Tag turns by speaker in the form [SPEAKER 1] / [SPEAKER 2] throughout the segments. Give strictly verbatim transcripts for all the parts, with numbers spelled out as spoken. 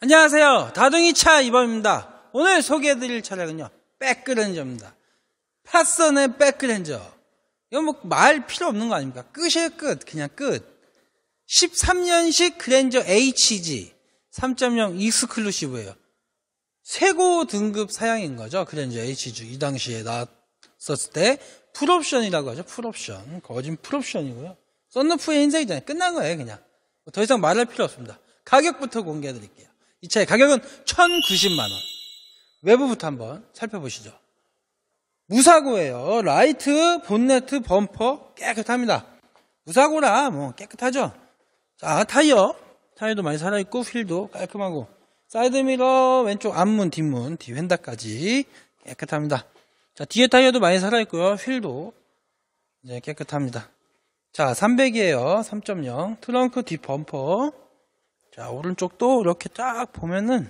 [SPEAKER 1] 안녕하세요. 다둥이차 이범입니다. 오늘 소개해드릴 차량은요, 백그랜저입니다. 파선의 백그랜저. 이거 뭐 말 필요 없는 거 아닙니까? 끝이에요, 끝. 그냥 끝. 십삼 년식 그랜저 에이치지 삼 점 영 익스클루시브예요. 최고 등급 사양인 거죠. 그랜저 에이치지 이 당시에 나왔었을 때 풀옵션이라고 하죠. 풀옵션. 거진 풀옵션이고요. 썬루프의 흰색이잖아요. 끝난 거예요, 그냥. 더 이상 말할 필요 없습니다. 가격부터 공개해 드릴게요. 이 차의 가격은 천구십만 원. 외부부터 한번 살펴보시죠. 무사고예요. 라이트, 본네트, 범퍼 깨끗합니다. 무사고라 뭐 깨끗하죠. 자, 타이어. 타이어도 많이 살아있고 휠도 깔끔하고, 사이드미러, 왼쪽 앞문, 뒷문, 뒤 휀다까지 깨끗합니다. 자, 뒤에 타이어도 많이 살아있고요. 휠도 이제 깨끗합니다. 자, 삼백이에요. 삼 점 영. 트렁크 뒷 범퍼. 자, 오른쪽도 이렇게 딱 보면은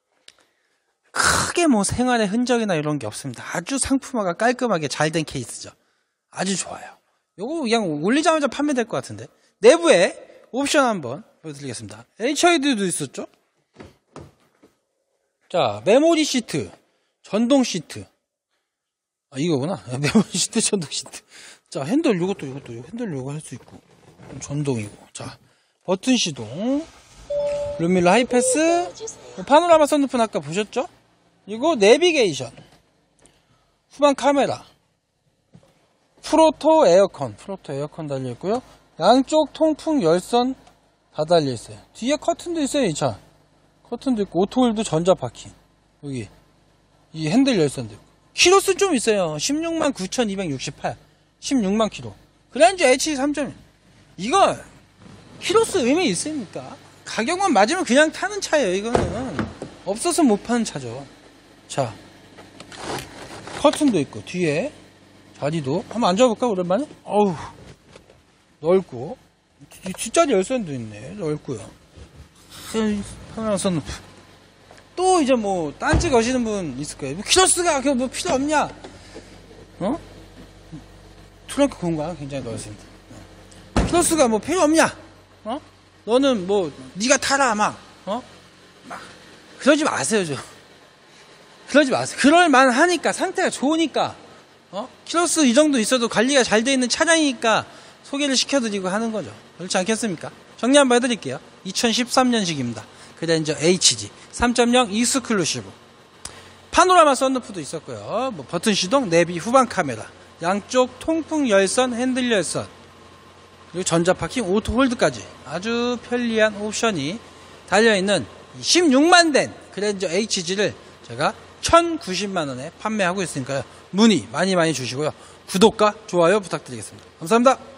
[SPEAKER 1] 크게 뭐 생활의 흔적이나 이런 게 없습니다. 아주 상품화가 깔끔하게 잘 된 케이스죠. 아주 좋아요. 요거 그냥 올리자마자 판매될 것 같은데. 내부에 옵션 한번 보여드리겠습니다. 에이치아이디도 있었죠? 자, 메모리 시트, 전동 시트. 아, 이거구나. 메모리 시트, 전동 시트. 자, 핸들 요것도 요것도 핸들 요거 할 수 있고. 전동이고. 자, 버튼 시동. 룸밀러 하이패스, 파노라마 선루프는 아까 보셨죠? 그리고 내비게이션, 후방 카메라, 프로토 에어컨, 프로토 에어컨 달려있고요. 양쪽 통풍 열선 다 달려있어요. 뒤에 커튼도 있어요, 이 차. 커튼도 있고, 오토홀도 전자파킹. 여기, 이 핸들 열선도 있고. 키로수 좀 있어요. 십육만 구천이백육십팔. 십육만 킬로. 그랜저 에이치지 삼 점 일. 이거, 키로수 의미 있습니까? 가격만 맞으면 그냥 타는 차예요. 이거는 없어서 못 파는 차죠. 자, 커튼도 있고 뒤에 자리도 한번 앉아볼까 오랜만에? 어우, 넓고 뒷자리 열선도 있네. 넓고요. 파노라마 선루프. 또 이제 뭐 딴지 거시는 분 있을 거예요. 뭐 키로수가 뭐 필요 없냐? 어? 트렁크 공간 굉장히 넓습니다. 키로수가 뭐 필요 없냐? 어? 너는 뭐 네가 타라 막 어? 막 그러지 마세요. 좀 그러지 마세요. 그럴만 하니까, 상태가 좋으니까, 어? 키로수 이 정도 있어도 관리가 잘 돼 있는 차량이니까 소개를 시켜드리고 하는 거죠. 그렇지 않겠습니까? 정리 한번 해드릴게요. 이천십삼 년식입니다. 그랜저 에이치지 삼 점 영 익스클루시브. 파노라마 선루프도 있었고요. 뭐 버튼 시동, 내비, 후방 카메라, 양쪽 통풍 열선, 핸들 열선, 그리고 전자파킹, 오토홀드까지 아주 편리한 옵션이 달려있는 십육만 된 그랜저 에이치지를 제가 천구십만 원에 판매하고 있으니까요. 문의 많이 많이 주시고요. 구독과 좋아요 부탁드리겠습니다. 감사합니다.